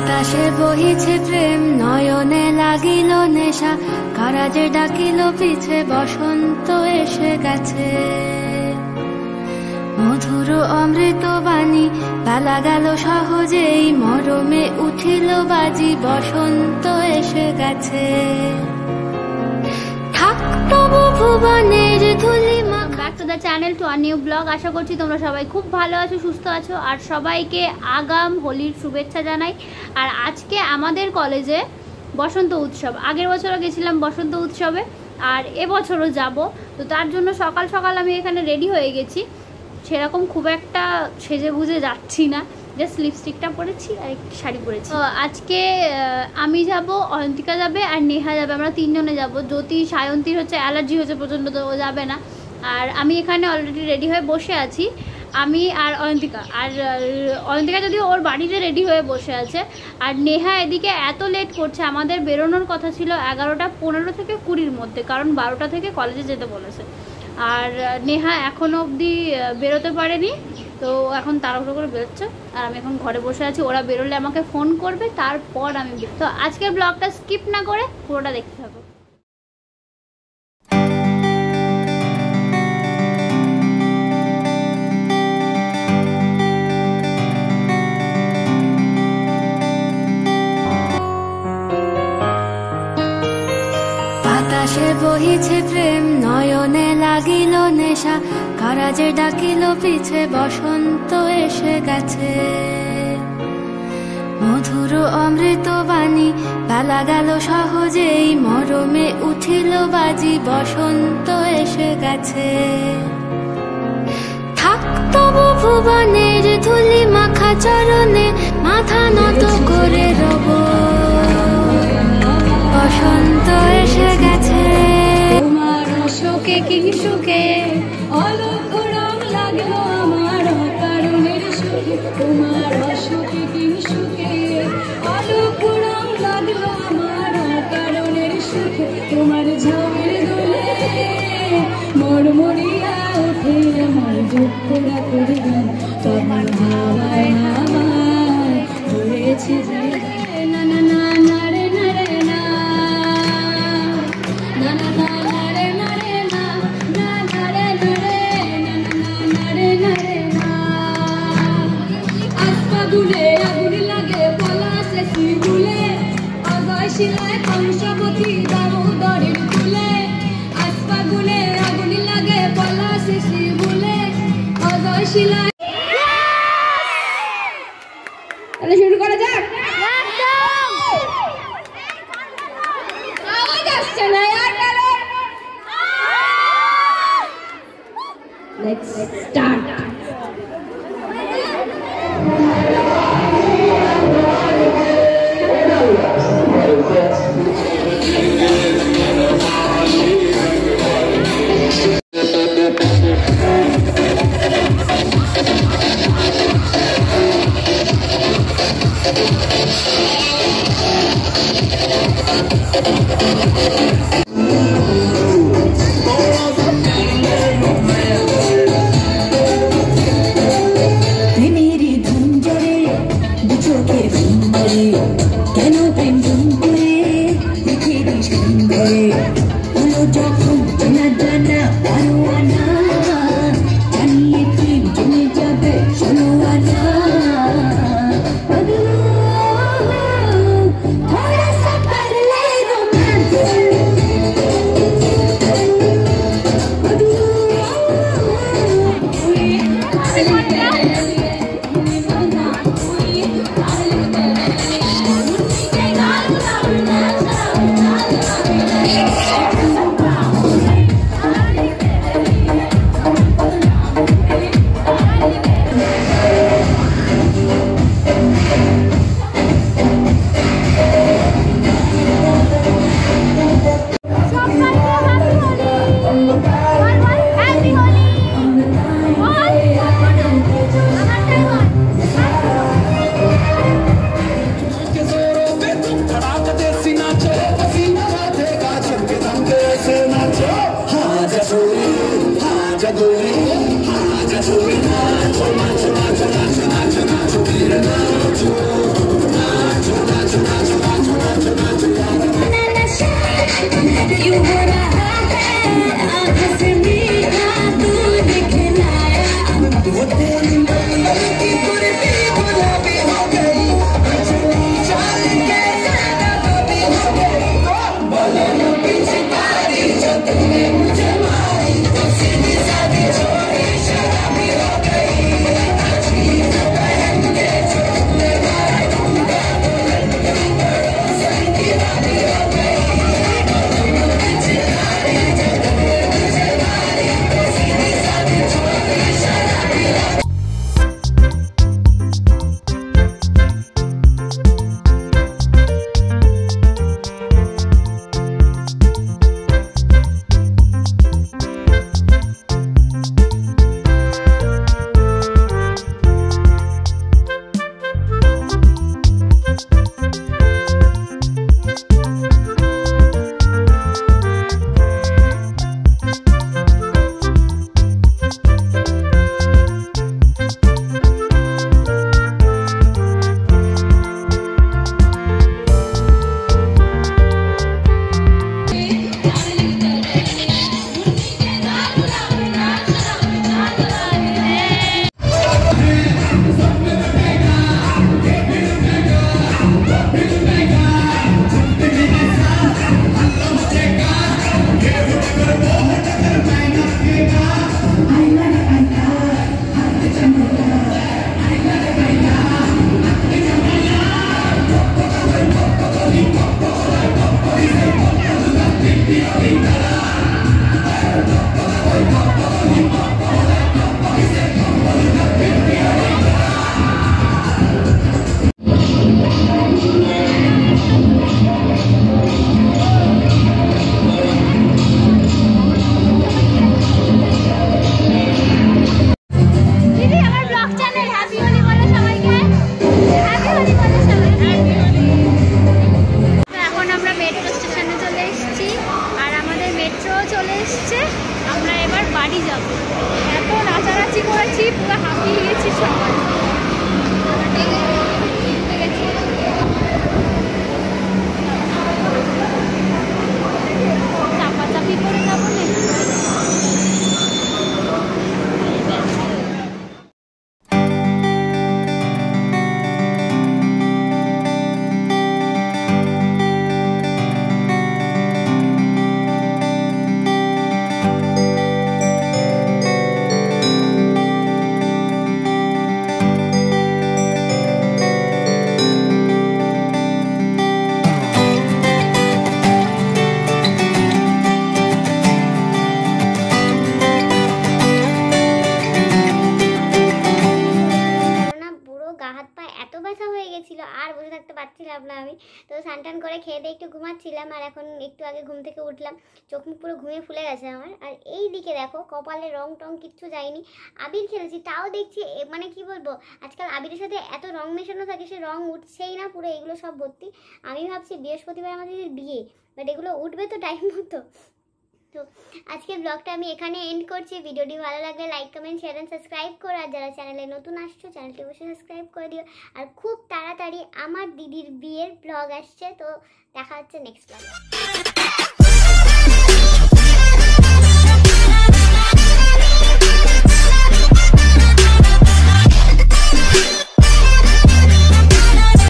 বাতাসে বহিছে প্রেম নয়নে লাগিল নেশা কারাজে ডাকিল পিছে বসন্ত এসে গেছে মধুর অমৃত বাণী বেলা গেল সহজেই মরমে উঠিল বাজি বসন্ত এসে গেছে থাক তবু ভুবনের ধুলি back to the channel to আর নিউ ব্লগ। আশা করছি তোমরা সবাই খুব ভালো আছো, সুস্থ আছো, আর সবাইকে আগাম হোলির শুভেচ্ছা জানাই। আর আজকে আমাদের কলেজে বসন্ত উৎসব, আগের বছরও গেছিলাম বসন্ত উৎসবে আর এবছরও যাব, তো তার জন্য সকাল সকাল আমি এখানে রেডি হয়ে গেছি। সেরকম খুব একটা সেজে গুজে যাচ্ছি না, জাস্ট লিপস্টিকটা পরেছি আর একটি শাড়ি পরেছি। তো আজকে আমি যাব, অয়ন্তিকা যাবে আর নেহা যাবে, আমরা তিনজনে যাব। জ্যোতি সায়ন্তীর হচ্ছে অ্যালার্জি হচ্ছে প্রচণ্ড, তো ও যাবে না। আর আমি এখানে অলরেডি রেডি হয়ে বসে আছি, আমি আর অয়ন্তিকা। আর অয়ন্তিকা যদিও ওর বাড়িতে রেডি হয়ে বসে আছে, আর নেহা এদিকে এত লেট করছে। আমাদের বেরোনোর কথা ছিল 11:15 থেকে 20-র মধ্যে, কারণ 12টা থেকে কলেজে যেতে বলেছে। আর নেহা এখনও অবধি বেরোতে পারেনি, তো এখন তাড়াহুড়ো করে বেরোচ্ছে আর আমি এখন ঘরে বসে আছি। ওরা বেরোলে আমাকে ফোন করবে, তারপর আমি। তো আজকের ব্লগটা স্কিপ না করে পুরোটা দেখতে থাকো। বাতাসে বহিছে প্রেম নয়নে লাগিল নেশা কারাজে ডাকিল পিছে বসন্ত এসে গেছে মধুর অমৃত বাণী বেলা গেল সহজেই মরমে উঠিল বাজি বসন্ত এসে গেছে থাক তবু ভুবনের ধুলি মাখা চরণে মাথা নত করে রব বসন্ত এসে গেছে তোমার শোকে কি সুখে অলক্ষ রং লাগলো আমার কারণের সুখে, তোমার শোকে কি সুখে অলক্ষ রং লাগলো আমার কারণের সুখে, তোমার ঝামের দোলে মরমরিয়া ওঠে আমার দুঃখরা করে গান, তোমার হাওয়ায় হাওয়ায় ধরেছে যে না না না না রে না রে না না না না না রে না রে না না না রে না রে না না না রে না রে না। আস্পাগুলে আগুন লাগে পলাশে শিবুলে অজয় শিলায় কংসবতী দামোদরের ফুলে, আস্পাগুলে আগুন লাগে পলাশে শিবুলে অজয় শিলায়। তাহলে শুরু করা যাক। আওয়াজ আসছে না यार, let's start. হয়ে গেছিলো, আর বসে থাকতে পারছিলাম না আমি। তো স্নান করে খেয়ে দিয়ে একটু ঘুমাচ্ছিলাম, আর এখন একটু আগে ঘুম থেকে উঠলাম, চোখ মুখ পুরো ঘুমিয়ে ফুলে গেছে আমার। আর এই দিকে দেখো কপালে রং টং কিচ্ছু যায়নি, আবির খেলেছি তাও দেখছি মানে কি বলবো, আজকাল আবিরের সাথে এত রং মেশানো থাকে, সে রং উঠছেই না, পুরো এগুলো সব ভর্তি। আমি ভাবছি বৃহস্পতিবার আমাদের বিয়ে, বাট এগুলো উঠবে তো টাইম মতো। তো আজকের ব্লগটা আমি এখানে এন্ড করছি। ভিডিওটি ভালো লাগলে like comment share and subscribe করো, আর যারা চ্যানেলে নতুন আসছো চ্যানেলটি অবশ্যই সাবস্ক্রাইব করে দিও। আর খুব তাড়াতাড়ি আমার দিদির বিয়ের ব্লগ আসছে, তো দেখা হচ্ছে নেক্সট ব্লগে।